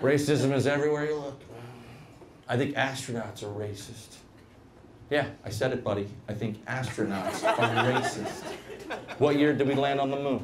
Racism is everywhere you look. I think astronauts are racist. Yeah, I said it, buddy. I think astronauts are racist. What year did we land on the moon?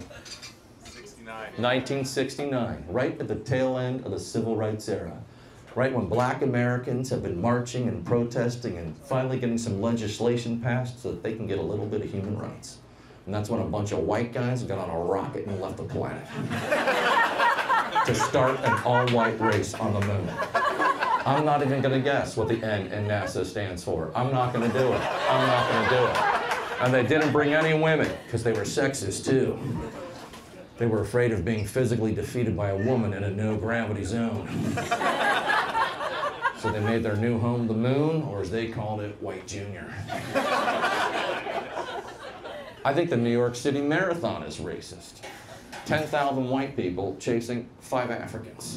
1969, right at the tail end of the civil rights era. Right when black Americans have been marching and protesting and finally getting some legislation passed so that they can get a little bit of human rights. And that's when a bunch of white guys got on a rocket and left the planet to start an all-white race on the moon. I'm not even going to guess what the N in NASA stands for. I'm not going to do it. I'm not going to do it. And they didn't bring any women because they were sexist too. They were afraid of being physically defeated by a woman in a no-gravity zone. So they made their new home the moon, or as they called it, White Junior. I think the New York City Marathon is racist. 10,000 white people chasing 5 Africans.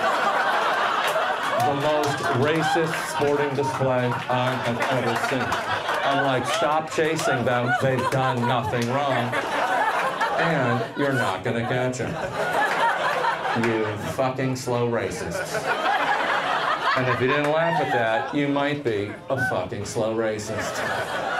The most racist sporting display I have ever seen. I'm like, stop chasing them, they've done nothing wrong. And you're not gonna catch them. You fucking slow racists. And if you didn't laugh at that, you might be a fucking slow racist.